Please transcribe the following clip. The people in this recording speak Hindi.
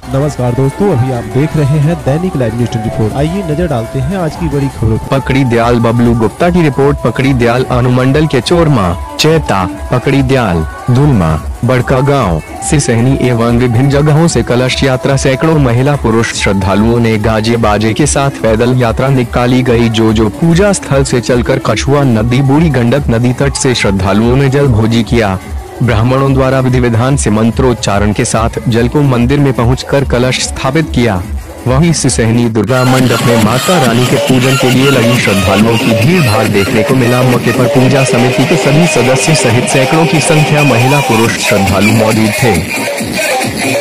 नमस्कार दोस्तों, अभी आप देख रहे हैं दैनिक लाइव न्यूज 24। आइए नजर डालते हैं आज की बड़ी खबरों पर। पकड़ी दयाल बबलू गुप्ता की रिपोर्ट। पकड़ी दयाल अनुमंडल के चोरमा, चैता, पकड़ी दयाल, दुलमा, बड़का गांव, सिसहनी एवं विभिन्न जगहों से कलश यात्रा सैकड़ों महिला पुरुष श्रद्धालुओं ने गाजे बाजे के साथ पैदल यात्रा निकाली गई। जो पूजा स्थल से चलकर कछुआ नदी, बूढ़ी गंडक नदी तट से श्रद्धालुओं ने जल भोजी किया। ब्राह्मणों द्वारा विधि विधान से मंत्रोच्चारण के साथ जल को मंदिर में पहुंचकर कलश स्थापित किया। वहीं सिसहनी दुर्गा मंडप में माता रानी के पूजन के लिए लगी श्रद्धालुओं की भीड़ भाड़ देखने को मिला। मौके पर पूजा समिति के सभी सदस्य सहित सैकड़ों की संख्या महिला पुरुष श्रद्धालु मौजूद थे।